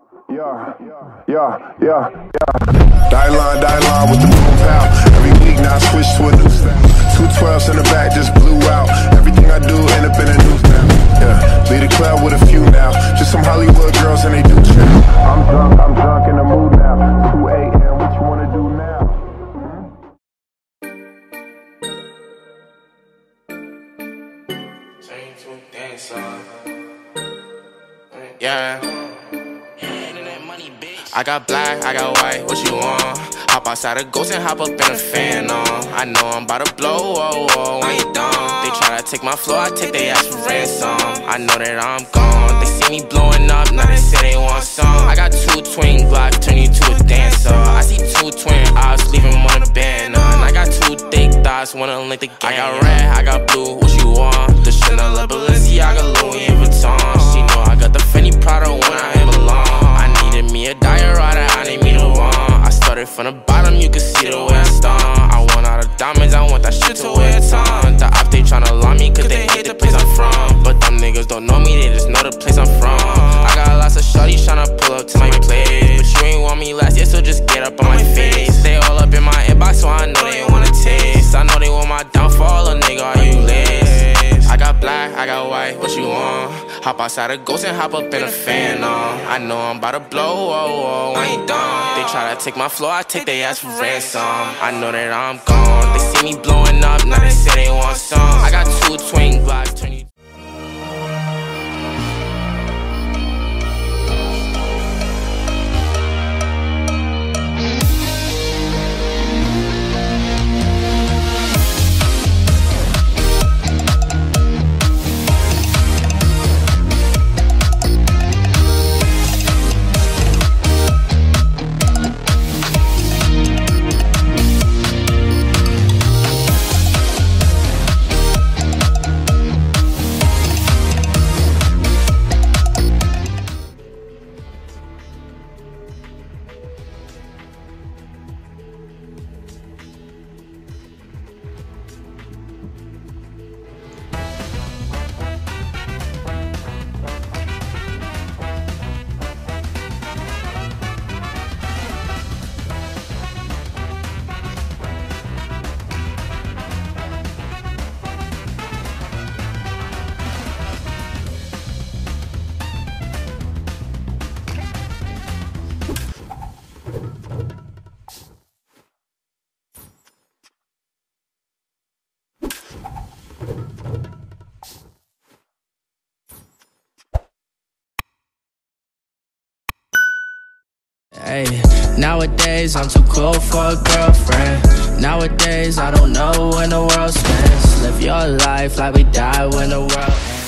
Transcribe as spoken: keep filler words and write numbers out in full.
Yeah, yeah, yeah, yeah. Die line, die line with the boom pow. Every week now I switch to a new style. Two twelves in the back just blew out. Everything I do end up in a new style. Yeah, lead a club with a few now. Just some Hollywood girls and they do chill. I'm drunk, I'm drunk in the mood now. two A M, what you wanna do now? Yeah. I got black, I got white, what you want? Hop outside a ghost and hop up in a fan on. I know I'm about to blow, oh, oh, when you done. They try to take my flow, I take they ass for ransom. I know that I'm gone, they see me blowing up, now they say they want some. I got two twin Glocks, turn you to a dancer. I see two twin eyes, leave them on a band. And I got two thick thighs, wanna link the game. I got red, I got blue, what you want? The Chanel, the Balenciaga, Louis Vuitton. She know I got the Fendi Prada when I ain't belong. I needed me a diorata, I need me the one. I started from the bottom, you can see the way I stomp. I want all the diamonds, I want that shit to wear a ton. The op, they tryna lie me, cause they hate the place I'm from. But them niggas don't know me, they just know the place I'm from. I got lots of shorties tryna pull up to my place, but you ain't want me last year, so just get up on my face. They all up in my inbox, so I know they wanna taste. I know they want my downfall, a nigga, are you lace? I got black, I got white, what you want? Hop outside a ghost and hop up in a fan on. I know I'm about to blow, oh, oh, when you done. They try to take my flow, I take they ass for ransom. I know that I'm gone, they see me blowing up, now they say they want some. I got two twin Glocks, turn you. Hey, nowadays I'm too cool for a girlfriend. Nowadays I don't know when the world spins. Live your life like we die when the world ends.